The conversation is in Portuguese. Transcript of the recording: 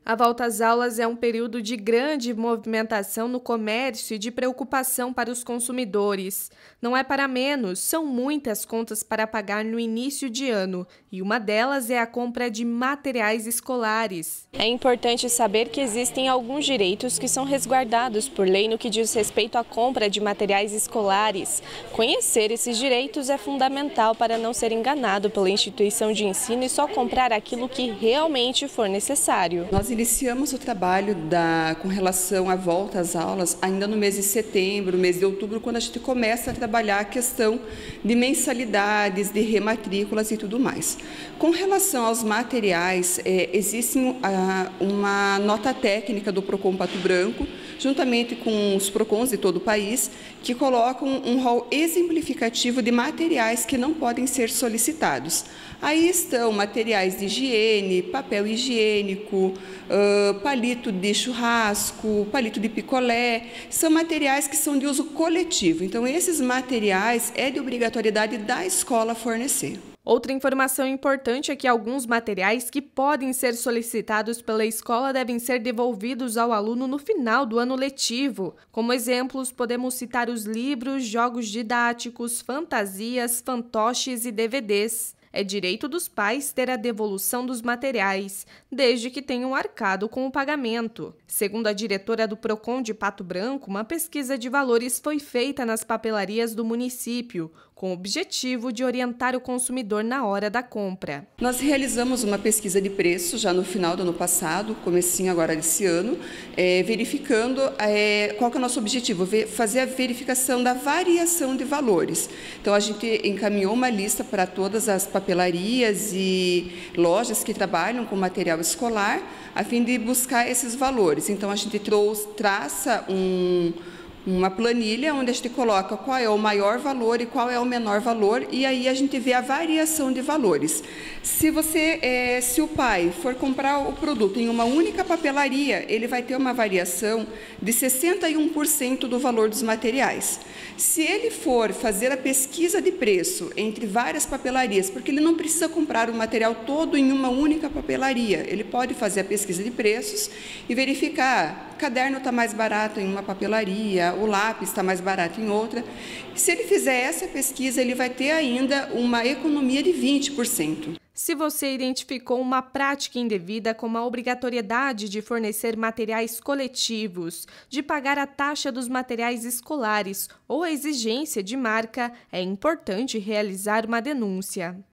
A volta às aulas é um período de grande movimentação no comércio e de preocupação para os consumidores. Não é para menos, são muitas contas para pagar no início de ano, e uma delas é a compra de materiais escolares. É importante saber que existem alguns direitos que são resguardados por lei no que diz respeito à compra de materiais escolares. Conhecer esses direitos é fundamental para não ser enganado pela instituição de ensino e só comprar aquilo que realmente for necessário. Nós iniciamos o trabalho com relação à volta às aulas ainda no mês de setembro, mês de outubro, quando a gente começa a trabalhar a questão de mensalidades, de rematrículas e tudo mais. Com relação aos materiais, existe uma nota técnica do Procon Pato Branco, juntamente com os Procons de todo o país, que colocam um rol exemplificativo de materiais que não podem ser solicitados. Aí estão materiais de higiene, papel higiênico, palito de churrasco, palito de picolé, são materiais que são de uso coletivo. Então, esses materiais é de obrigatoriedade da escola fornecer. Outra informação importante é que alguns materiais que podem ser solicitados pela escola devem ser devolvidos ao aluno no final do ano letivo. Como exemplos, podemos citar os livros, jogos didáticos, fantasias, fantoches e DVDs. É direito dos pais ter a devolução dos materiais, desde que tenham arcado com o pagamento. Segundo a diretora do Procon de Pato Branco, uma pesquisa de valores foi feita nas papelarias do município, com o objetivo de orientar o consumidor na hora da compra. Nós realizamos uma pesquisa de preço já no final do ano passado, comecinho agora desse ano, verificando qual que é o nosso objetivo, fazer a verificação da variação de valores. Então, a gente encaminhou uma lista para todas as papelarias e lojas que trabalham com material escolar, a fim de buscar esses valores. Então, a gente traça uma planilha onde a gente coloca qual é o maior valor e qual é o menor valor, e aí a gente vê a variação de valores. Se o pai for comprar o produto em uma única papelaria, ele vai ter uma variação de 61% do valor dos materiais. Se ele for fazer a pesquisa de preço entre várias papelarias, porque ele não precisa comprar o material todo em uma única papelaria, ele pode fazer a pesquisa de preços e verificar: o caderno está mais barato em uma papelaria, o lápis está mais barato em outra. Se ele fizer essa pesquisa, ele vai ter ainda uma economia de 20%. Se você identificou uma prática indevida, como a obrigatoriedade de fornecer materiais coletivos, de pagar a taxa dos materiais escolares ou a exigência de marca, é importante realizar uma denúncia.